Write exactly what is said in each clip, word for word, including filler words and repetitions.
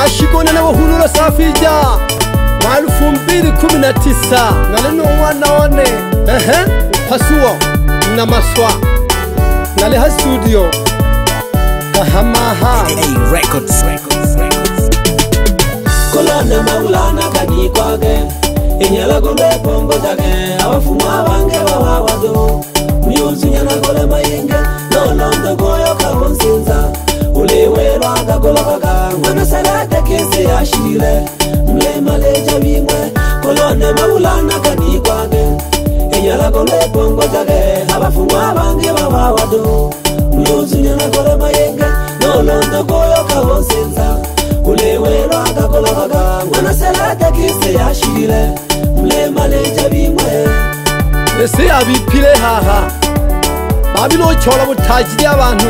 shikona na wahulula safija elfu mbili kumi na tisa nalino mwana one ehe Pasua na Maswa nale ha studio kahamaha records records records kolana maulana kani kwage inyala gole pongo dage abafuma bange bawawado myuzunya na gole mayenge no londo goyo kabonsinza uliwelwa gagola gaga mwana salate kese yashile mle maleja bimwe kolana maulana kani kwage inyala gole pongo dage abafuma bange bawawado myuzunya na gole mayenge no londo goyo kabonsinza uliwelwa gagola gaga mwana salate kese yashile mle maleja bimwe ese abipile haha babilo chola butajiri abantu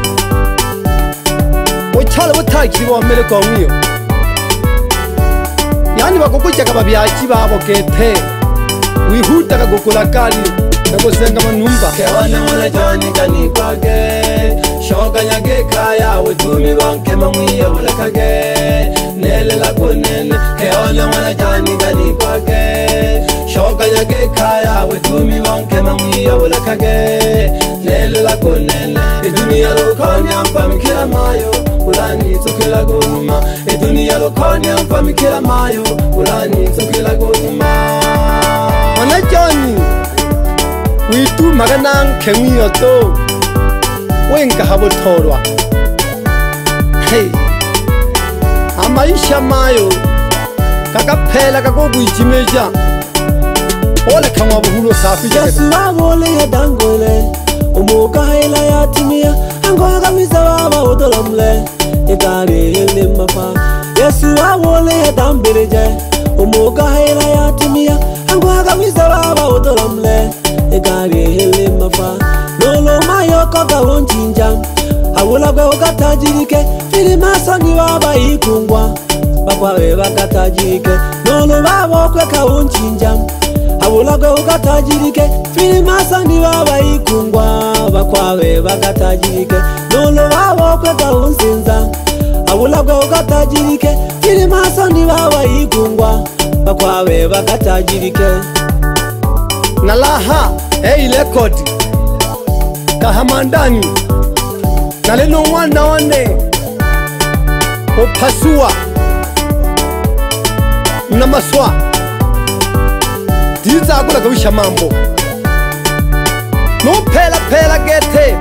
ochola butajiri bo mere ko mwiyo yani bakukujaka babyaji babo kete wihuta kagukula kali nagosenga manumba kewana wala jani kani kwage shoga nyage kaya wetumi banke mamwiyo wala kage nele la kunene kewana wala jani kani kwage shoga nyage kaya wetumi banke mamwiyo wala kage nele la kunene dunia lokoni ampa mikira mayo ulani tukila gonuma dunia lokoni ampa mikira mayo ulani tukila gonuma mana jani witu maganan kemiyo to wenga habotorwa hey amaisha mayo kakaphela kakobwijimeja ole kama buhulo safi Yesu abole ya dangole umuka hela ya timia ango agamiza baba odolamle ekare hele mafa Yesu abole ya dambereje umuka hela ya timia ango agamiza baba odolamle ekare hele mafa lolo mayo koga wonchinja awula gwe okatajirike fili masoni baba ikungwa baba we bakatajirike lolo baba okwe ka wonchinja awula gwe okatajirike fili masoni baba ikungwa bakwawe bakatajirike lolo baba okwe ka wonsinza awula gwe okatajirike fili masoni baba ikungwa bakwawe bakatajirike nalaha hey record kahamandani naleno mwana one Pasua na Maswa diza akula kabisha mambo no pela pela gete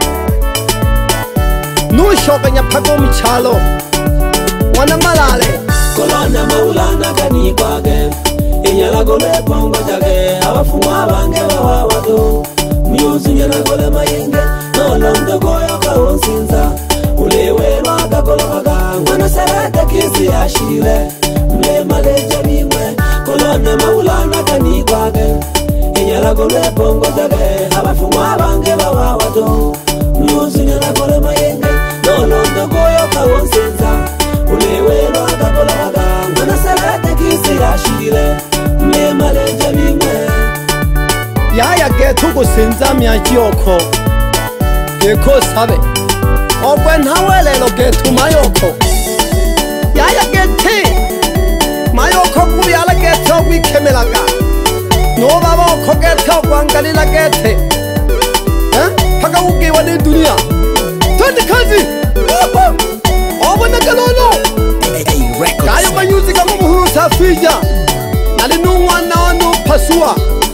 no shoka nyapako michalo wana malale kolana maulana kani kwage inyala gole pongo jage abafuma bange bawawado myuzunya na gole mayenge no londo goyo kawonsinza uliwelwa gagola gaga mwana sarata kisi yashile mle maleja bimwe kolana maulana kani kwage inyala gole pongo jage abafuma bange bawawado myuzunya na gole mayenge no londo goyo kawonsinza uliwelwa gagola gaga mwana sarata kisi yashile mle maleja bimwe yaya getu kusinza myajoko geko sabe ogwe ntawelelo getu mayoko yaya gete mayoko kuyala gete ogwikemelaga noba boko gete ogwangalila gete paka ugiwa ni dunia twende kazi obona galolo kayo mayuzika mubuhuru safija nali numwana wanu Pasua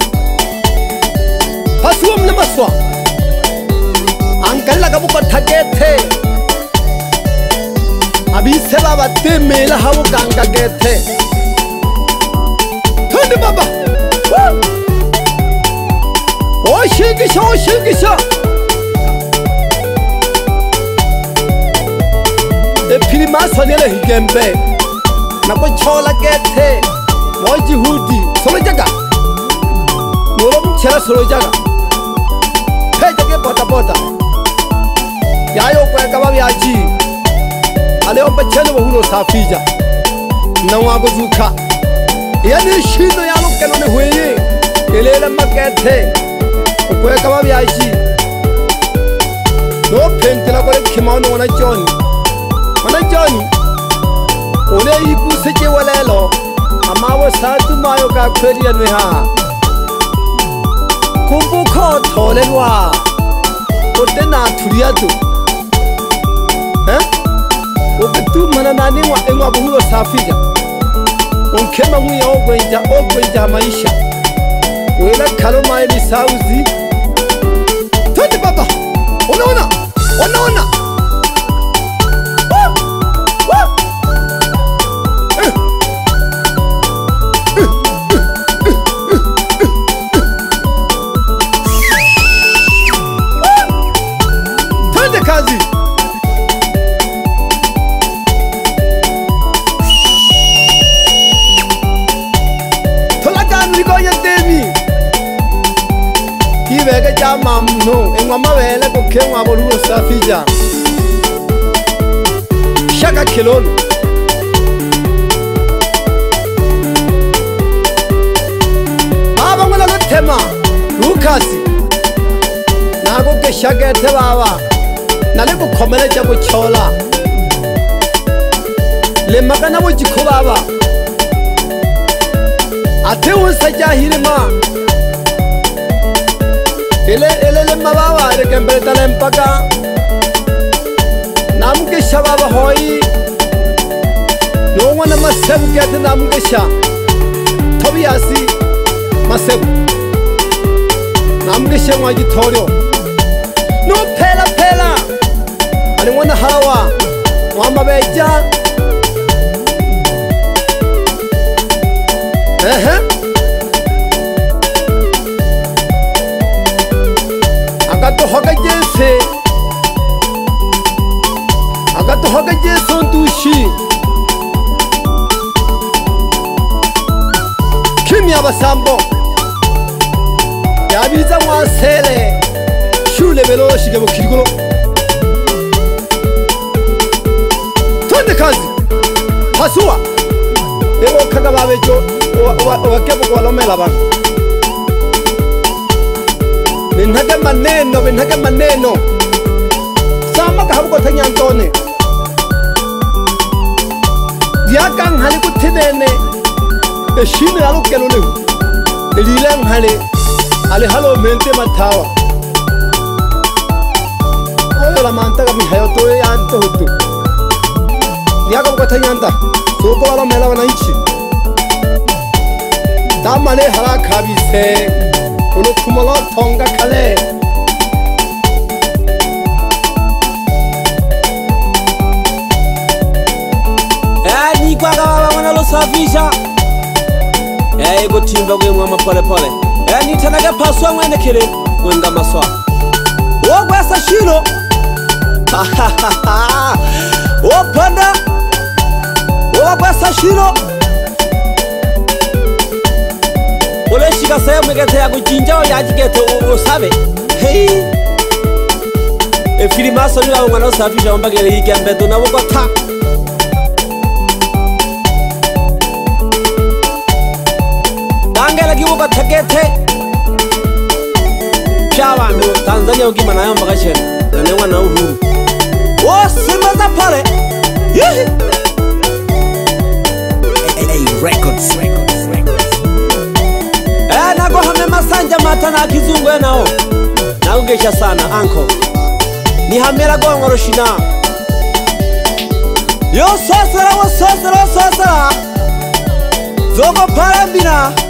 Pasua mna Maswa angala kabuko thagete abise baba temela hawo ganga gete thundi baba o shikisha o shikisha e pili masonele higembe nako chola gete moji hudi solo jaga nolo mchela solo jaga pejake bota bota yayo kwa kaba byaji aleo bachelo buhulo safija na wago zuka yani shino yalo kenone hweye elele makete kwa kaba byaji no pentela kwa kimano wana John wana John One ibu seje walelo amawo satu mayo ka kweriya nwe ha kumbuko tholelwa otena thuriyatu eh obetu mananani wa engwa buhulo safija onkema mwiya ogwenja ogwenja maisha wela kaloma ni sauzi twende baba unaona unaona kazi tolakan ligoya demi kibega jamam no engwa mawele ko kenwa bolulo safija shaka kilolo baba ngola tema lukasi nago ke shagete baba nale ko khomela ja go chola le magana bo jikho baba athe o sa ja hirema ele ele le mababa re kembe tale mpaka nam ke shababa hoyi no wana masebu ke te nam ke sha tobiasi masebu nam ke shwa ji thoryo no phela phela ani wana halawa mama beja eh eh agato hoga jese agato hoga jeso ndushi kimya basambo yabiza mwasele shule belo shige mu kirigolo twende kazi hasua ebo kaga babejo wakebo kwa lomela bana benhaga maneno benhaga maneno sama kahabuko tanyantone diakang hali kutinene eshine alukelo le elilang hali ale halo mente mathawa ola manta kami hayo to yanto hutu diakang ko tanyanta soko wala mela bana ichi tamale hala khabise uno kumala thonga khale eh ni kwa baba wana lo safisha eh go timba kwe mwa pole pole eh ni tanaga paswa mwende kire wenga maswa wo gwasa shiro wo panda wo gwasa shiro ole shika sayo mwegete ya kuchinjao ya jigete usabe hei e filimaso ni wawo mwana usafisha wambagele hiki ambeto na woko ta tangela kiwoko takete shawa ndo Tanzania ukima na yamba kashene na newa na uhuru o simaza pale yihi Records, records, records. Eh nago hame masanja mata na kizungu enao na ungesha sana anko ni hamera go ngoroshina yo sosera wo sosera sosera zogo parambina